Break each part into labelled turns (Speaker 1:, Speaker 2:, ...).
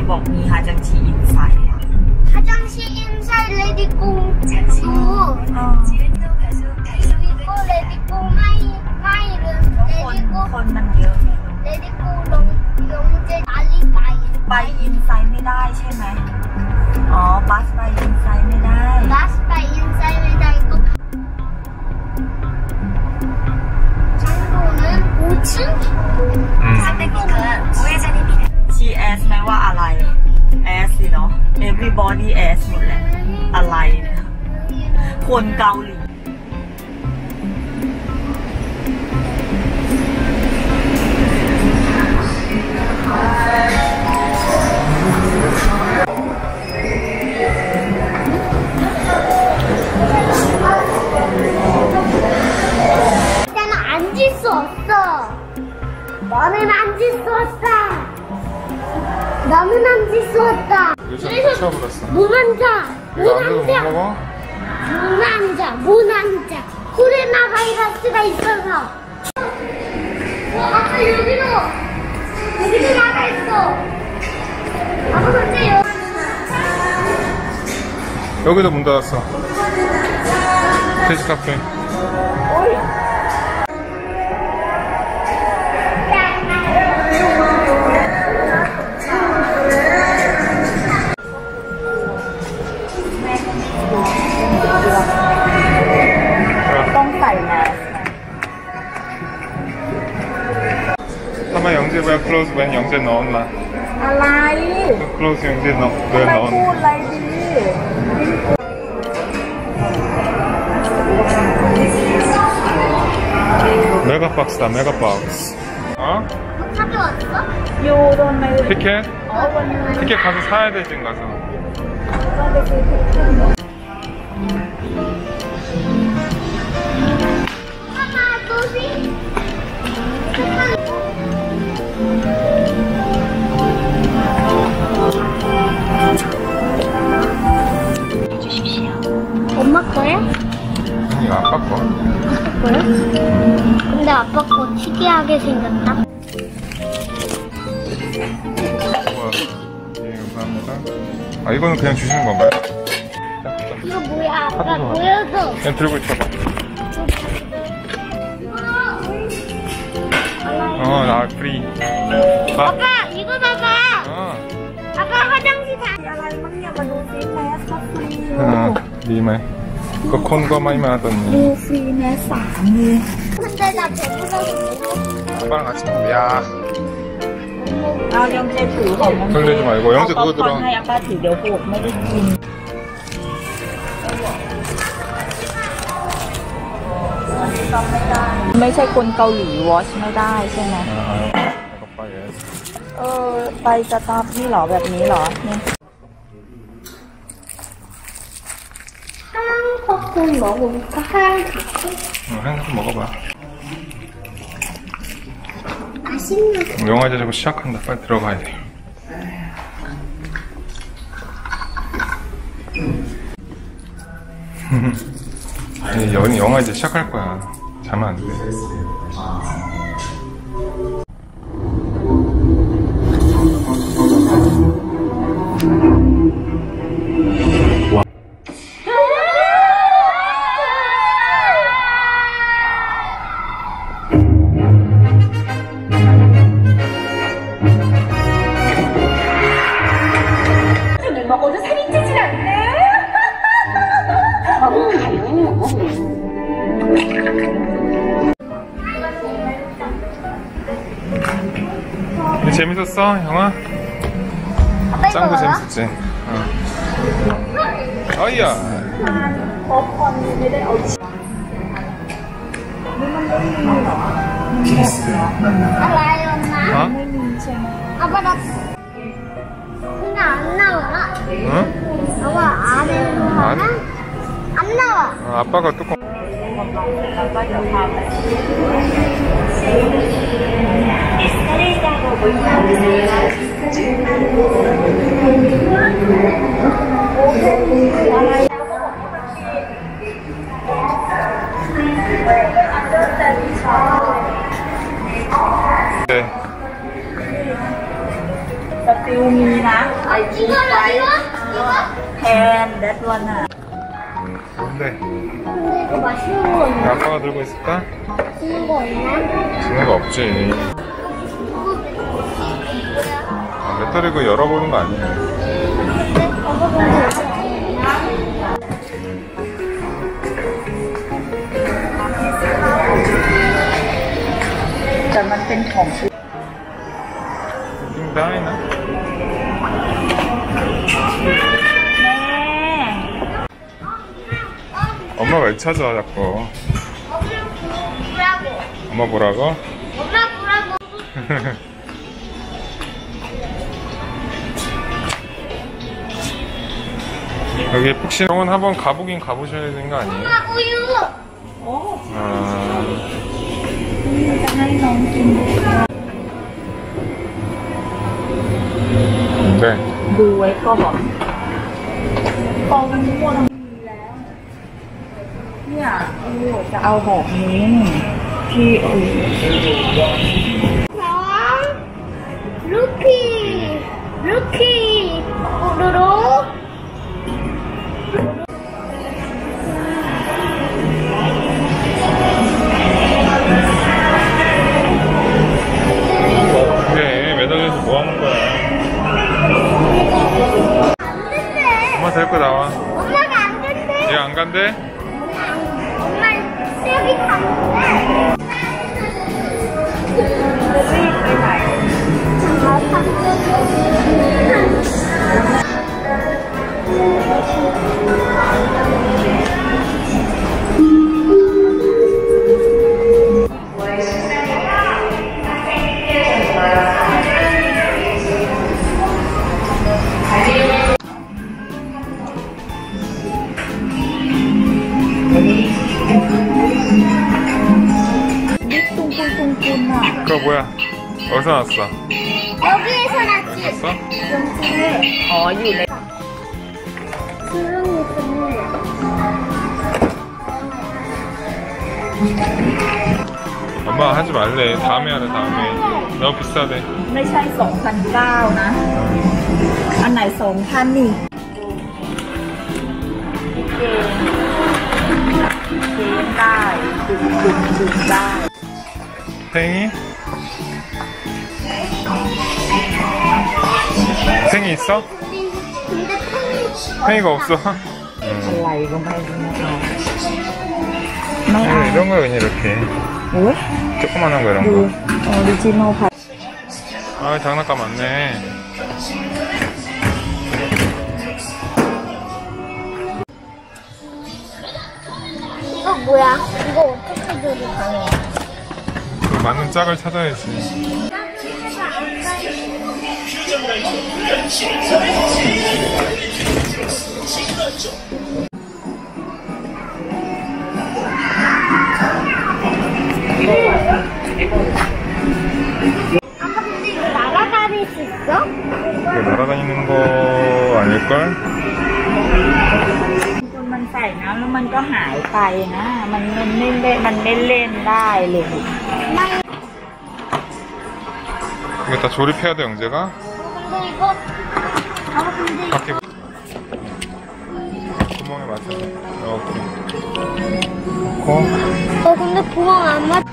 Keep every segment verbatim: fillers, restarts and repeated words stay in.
Speaker 1: บอกมีฮาจังชีอินไซด์ฮาจังชีอินไซด์เลดี้กุ้งดูก็เลดี้กุ้งไม่ไม่เลยเลดี้กุ้งคนมันเยอะเลดี้กุ้งลงลงจะตาลีไปไปอินไซด์ไม่ได้ใช่ไหมอ๋อบัสไปอินไซด์ไม่ได้บัสไปอินไซด์ไม่ได้ก็ชีแอสแปลว่าอะไรแอสสิเนาะ everybody แอสหมดแหละอะไรเนี่ยคนเกาหลี나는 앉을 수 없다. 그래서 못 앉아. 못 앉아. 못 앉아. 못 앉아. 코로나 바이러스가 있어서. 어, 아까 여기로 여기도 나가 있어. 아빠 근데 여기
Speaker 2: 여기도 문 닫았어. 돼지 카페.ทำไม영재 왜 close when 영재 넣었나?
Speaker 1: อะไร
Speaker 2: close 영재 넣 왜
Speaker 1: ไม่
Speaker 2: 넣었나?
Speaker 1: พูดอะไรดี
Speaker 2: 메가박스다 메가박스. 어?
Speaker 1: 가져왔어? 요런 말
Speaker 2: 티켓? 티켓 가서 사야 돼 지금 가서.
Speaker 1: 엄마 도시 주십시오. 엄마 거야?
Speaker 2: 아니 아빠 거.
Speaker 1: 아빠 거야? 근데 아빠 거 특이하게 생겼다.
Speaker 2: 우와, 예, 감사합니다. 아 이거는 그냥 주시는 건가요?
Speaker 1: 이거 뭐야? 아빠 보여줘.
Speaker 2: 그냥 들고 있어봐. 어, 나 프리. 아.
Speaker 1: 아빠 이거 봐봐.
Speaker 2: 어.
Speaker 1: 아빠 화장실 다.
Speaker 2: 어, 리메. 그 콘과 마이만 하더니.
Speaker 1: 루피네 쌍이. 근데 나 배고파서
Speaker 2: 아빠랑 같이 먹어. 야.
Speaker 1: 아, 영재ถือของ
Speaker 2: 설레지 말고 영재 그거 들어.
Speaker 1: ให้อาป้าถือเดี๋ยวพวกไม่ได้กินไม่ใช่คนเกาหลีวอชไม่ได้ใช่ไหมเออไปสตาร์ทนี่หรอแบบนี้หรอเนี่ย한컵은 먹어볼까?
Speaker 2: 어, 한컵 먹어봐.
Speaker 1: 맛있네.
Speaker 2: 영화 이제 자꾸 시작한다. 빨리 들어가야 돼. 영화 이제 시작할 거야. 자면 안 돼. 와.
Speaker 1: 먹어도 살이 찌질 않네.
Speaker 2: 재밌었어, 영화? 짱구 재밌었지? 어. 어이야. 어?
Speaker 1: 아빠 나 그냥 안 나와.
Speaker 2: 응?
Speaker 1: 아빠 안에
Speaker 2: 안?
Speaker 1: 안 나와.
Speaker 2: 어, 아빠가 뚜껑. 네.
Speaker 1: สติลมีนะ 이거 이거 이거
Speaker 3: pen that one 아.
Speaker 2: 근데
Speaker 1: 근데 이거 맛있는 거 있나?
Speaker 2: 아빠가 들고 있을까?
Speaker 1: 맛있는 거 있나?
Speaker 2: 주는 거 없지. 아, 배터리 그 열어보는 거 아니야.
Speaker 3: แต่มันเป็นของ
Speaker 2: 띵 다이나.
Speaker 3: แม่
Speaker 2: 엄마 왜 찾아 자꾸?
Speaker 1: 뭐라고?
Speaker 2: 엄마 보라고?
Speaker 1: 엄마 뭐라고?
Speaker 2: 여기 푹신홍은 한번 가보긴 가보셔야 되는 거 아니에요?
Speaker 1: 엄마 우유.
Speaker 3: โอ้
Speaker 2: 아,
Speaker 3: จะให้น้องกิน
Speaker 2: 네.
Speaker 3: ดูไว้ก็บอกกองมันมั่วทั้งทีแล้วเนี่ยเออจะเอาแบบนี้ที่เออ
Speaker 1: น้องลูกพี่ลูกพี่ดูดู
Speaker 2: 그래, 매달려서 뭐 하는 거야?
Speaker 1: 안 된대.
Speaker 2: 엄마 데리고 나와.
Speaker 1: 엄마가 안 된대.
Speaker 2: 얘 안 간대?
Speaker 1: 엄마 여기 간대.
Speaker 3: รีบไปไหน บิ๊กตุงตุงตุงตุงอ่ะ
Speaker 2: 그거 뭐야? 어디서 났어?
Speaker 1: 여기에서 났지.
Speaker 2: 났어?
Speaker 3: อ๋ออยู่ใน
Speaker 1: 주름이 있었는데.
Speaker 2: 엄마 하지 말래. 다음에 하래, 다음에. 너무 비싸대.
Speaker 3: ไม่ใช่สองพันเก้านะ อันไหนสองพันนี่เกมเกมได้ดึงดึงดึงได้
Speaker 2: 생이? 생이 있어?
Speaker 1: 근데 팽이
Speaker 2: 생이가 없어?
Speaker 3: อะไรก็ไม่รู้นะคะไม่เอา
Speaker 2: 응, 이런 거 그냥 이렇게.
Speaker 3: โอ้ย
Speaker 2: 조그만한 거
Speaker 3: ดู
Speaker 2: 이런
Speaker 3: ออริจินอลพั
Speaker 2: 거. 아, 장난감 많네.
Speaker 1: 이거 뭐야? 이거 어떻게 들어가냐?
Speaker 2: 그 맞는 짝을 찾아야지.
Speaker 1: 아빠 근데 이거 날아다닐 수 있어?
Speaker 2: 이거 날아다니는 거 아닐걸?
Speaker 3: คนมันใส่น้ำแล้วมันก็หายไปนะ มันมันไม่เล่นมันไม่เล่นได้เลย
Speaker 2: 이거 다 조립해야 돼, 영재가?
Speaker 1: 근데 이거 아빠 근데 이거
Speaker 2: 밖에 구멍에 맞춰서 이렇게 넣고
Speaker 1: 어 근데 구멍 안 맞.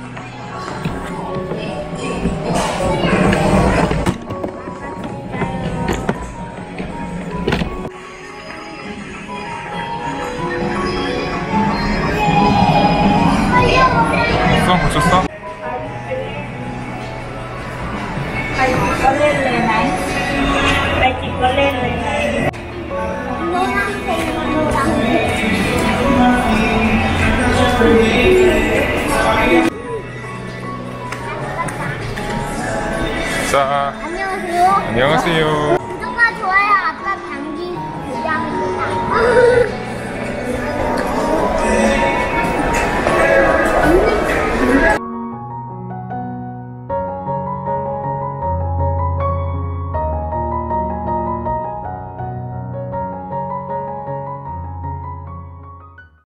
Speaker 2: 됐어? 고쳤어?
Speaker 3: ไปจิบก็เล่นเลยไหมไปจิบก็เล่นเลยไหม
Speaker 2: 자,
Speaker 1: 안녕하세요.
Speaker 2: 안녕하세요.